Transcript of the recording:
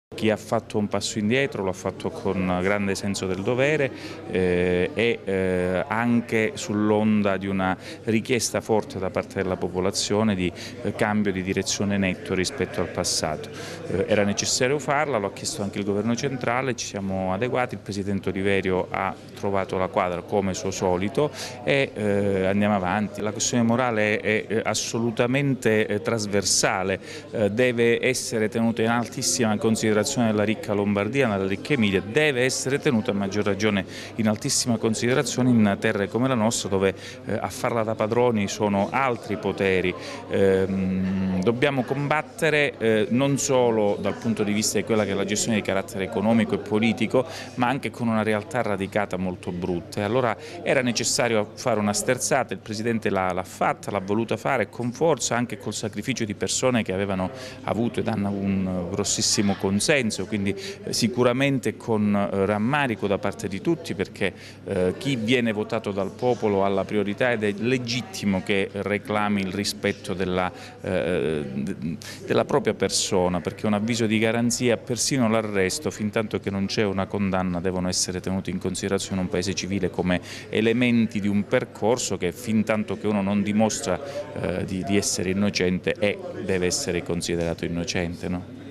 Chi ha fatto un passo indietro lo ha fatto con grande senso del dovere e anche sull'onda di una richiesta forte da parte della popolazione di cambio di direzione netto rispetto al passato. Era necessario farla, lo ha chiesto anche il governo centrale, ci siamo adeguati, il presidente Oliverio ha trovato la quadra come suo solito e andiamo avanti. La questione morale è assolutamente trasversale, deve essere tenuta in altissima considerazione nella ricca Lombardia, nella ricca Emilia, deve essere tenuta a maggior ragione in altissima considerazione in terre come la nostra, dove a farla da padroni sono altri poteri. Dobbiamo combattere non solo dal punto di vista di quella che è la gestione di carattere economico e politico, ma anche con una realtà radicata molto brutta. E allora era necessario fare una sterzata, il Presidente l'ha fatta, l'ha voluta fare con forza, anche col sacrificio di persone che avevano avuto ed hanno un grossissimo consenso, quindi sicuramente con rammarico da parte di tutti, perché chi viene votato dal popolo ha la priorità ed è legittimo che reclami il rispetto della propria persona, perché un avviso di garanzia, persino l'arresto, fin tanto che non c'è una condanna, devono essere tenuti in considerazione in un paese civile come elementi di un percorso che fin tanto che uno non dimostra di essere innocente deve essere considerato innocente, no?